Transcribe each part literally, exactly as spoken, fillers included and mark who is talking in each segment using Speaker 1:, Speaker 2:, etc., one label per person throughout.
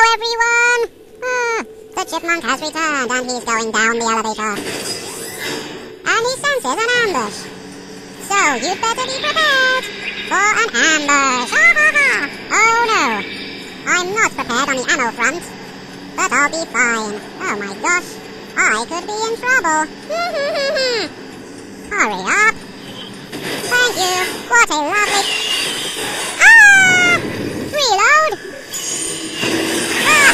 Speaker 1: everyone! Ah, the chipmunk has returned and he's going down the elevator. And he senses an ambush. So you'd better be prepared for an ambush. Ha ha ha! Oh no! I'm not prepared on the ammo front. But I'll be fine. Oh my gosh. I could be in trouble. Hurry up. Thank you. What a lovely... Ah! Reload! Ah!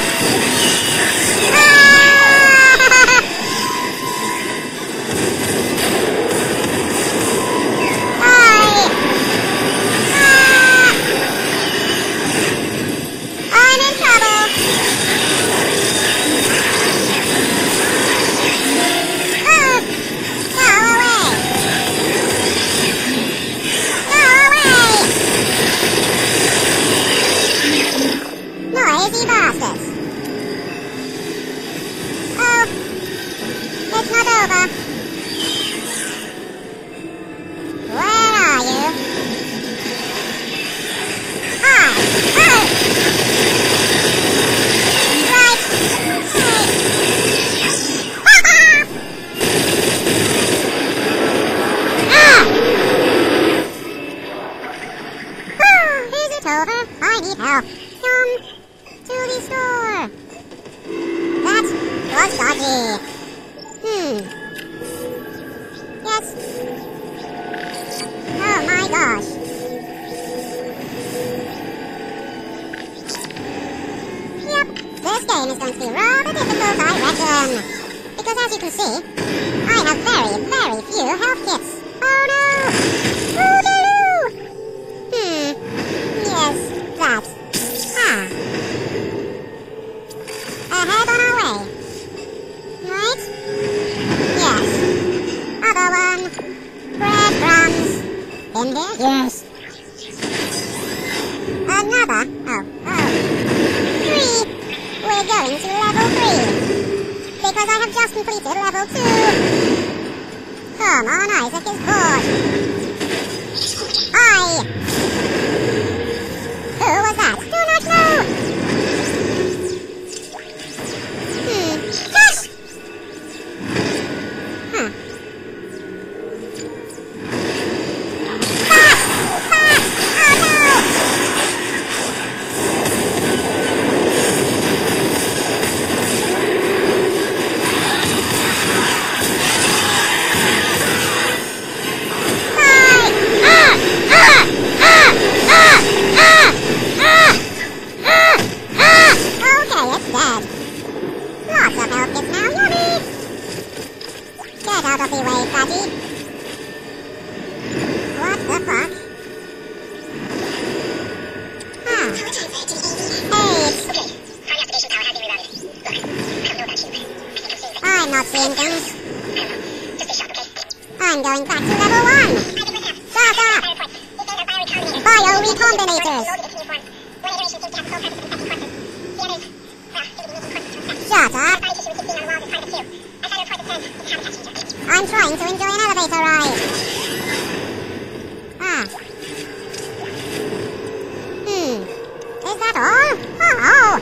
Speaker 1: Ah! I... Ah! I'm in trouble. Ah! Go away. Go away. Noisy bastards. Oh, it's not over. Where are you? Hi! Hi! Right! Hey! Ah! Oh, is it over? I need help. Come to the store. That was dodgy. Hmm. Yes. Oh my gosh. Yep. This game is going to be rather difficult, I reckon. Because as you can see, I have very, very few health kits. Oh no! Woo-doo! Hmm. Yes, that. Ah. Ahead on our way. Right? Yes. Other one. Breadcrumbs. In here? Yes. Another. Oh, oh. Three. We're going to level three. Because I have just completed level two. Come on, Isaac is bored. I... Who was that? Do not know! Hmm. Yes! Huh. Fast! Fast! Oh no! Bye! Ah! Ah! Ah! Ah! Ah! Ah! Ah! Ah! Okay, it's dead. Lots of health kits now, yummy! Get out of the way, fatty. What the fuck? Huh. Hey. I'm not seeing things. I'm going back to level one. Shut up! Bio recombinators. Shut up! I'm trying to enjoy an elevator ride. Ah. Hmm. Is that all? Oh.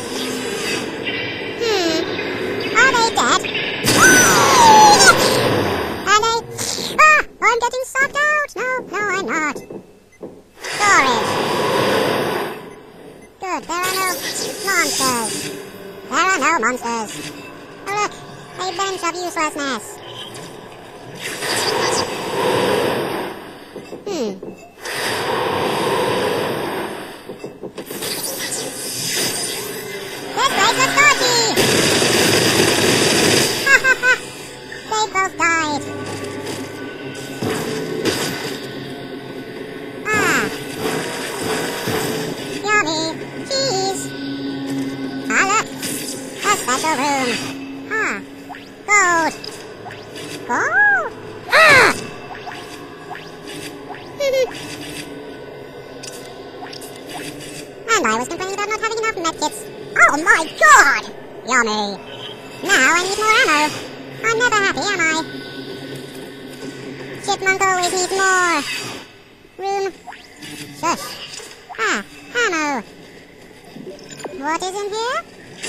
Speaker 1: Hmm. Are they dead? Are they... Ah! I'm getting sucked out. No, no, I'm not. Storage. Good, there are no monsters. There are no monsters. Oh look, a bench of uselessness. Hmm. This place is dodgy! Ha ha ha! They both died. Ah. Yummy. Cheese. Ah look. A special room. Ah. Gold. Gold? Ah! And I was complaining about not having enough medkits. Oh my god! Yummy. Now I need more ammo. I'm never happy, am I? Chipmunk always needs more. Room. Shush. Ah, ammo. What is in here?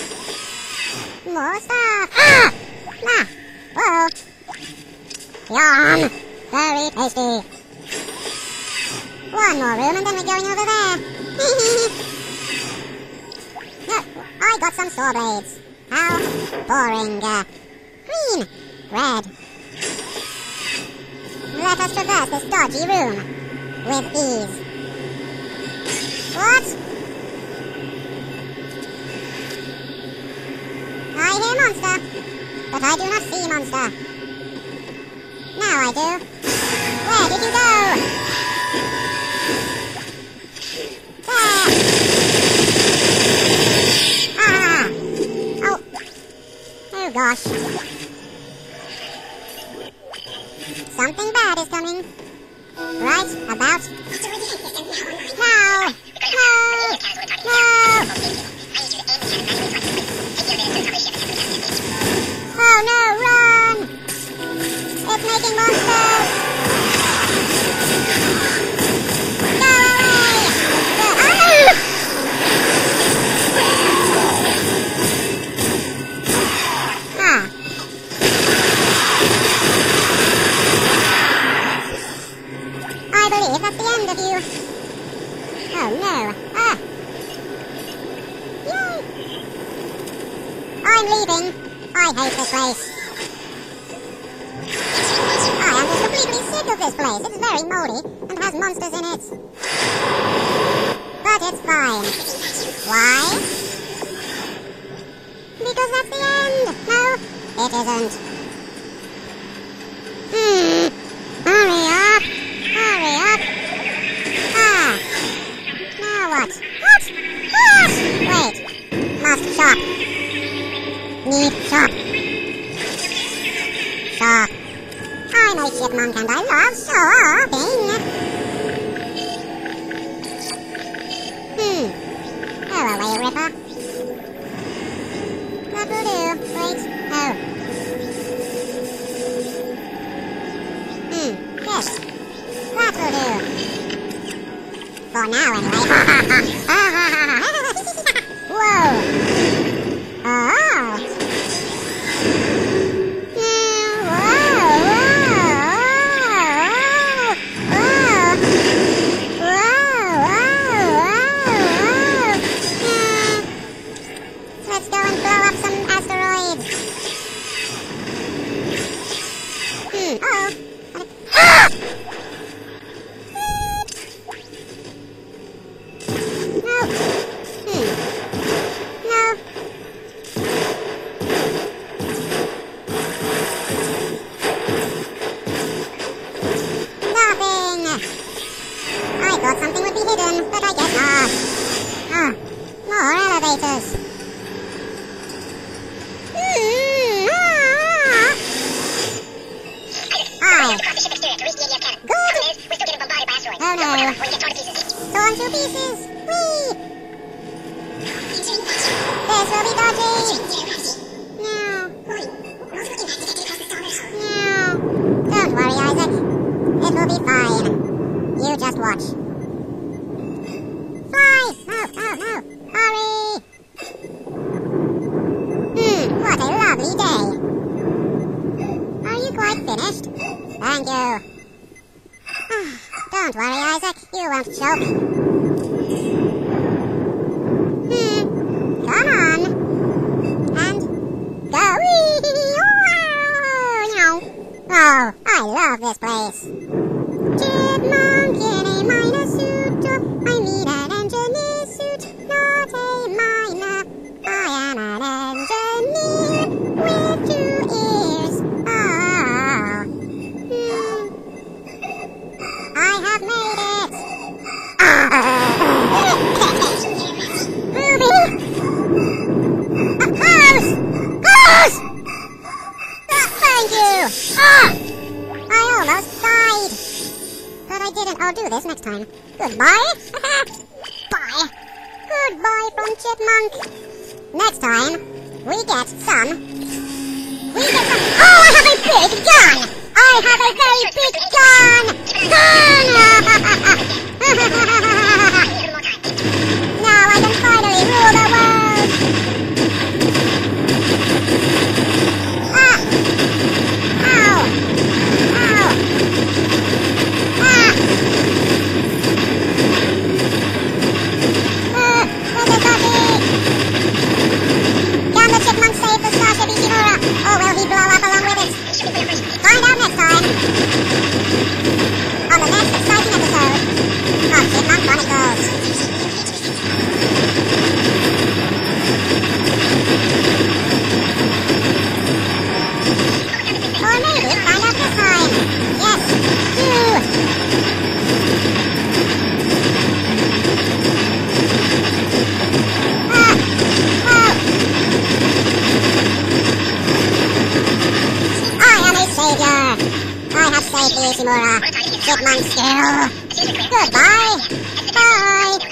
Speaker 1: More stuff. Ah! Ah! Whoa. Yum! Very tasty. One more room and then we're going over there. No, I got some saw blades. How boring. Uh, green. Red. Let us traverse this dodgy room with ease. What? I hear monster, but I do not see monster. Now I do. Where did you go? There! Ah! Oh! Oh gosh. Something bad is coming. Right about now! No! No! Oh no, run! It's making monsters! Go away! Go ah! Ah. I believe that's the end of you. Oh no. Ah. Yay! I'm leaving. I hate this place. I am just completely sick of this place. It's very moldy and has monsters in it. But it's fine. Why? Because that's the end. No, it isn't. Hmm. Hurry up. Hurry up. Ah. Now what? What? What? Wait. Must shop. Need shop. Shop. I'm a chipmunk and I love shopping. Hmm. Go away, Ripper. That will do. Wait. Oh. Hmm. Yes. That will do. For now, anyway. Whoa. Oh. Now I can finally rule the world! more, uh, chipmunk stew. Goodbye. Bye.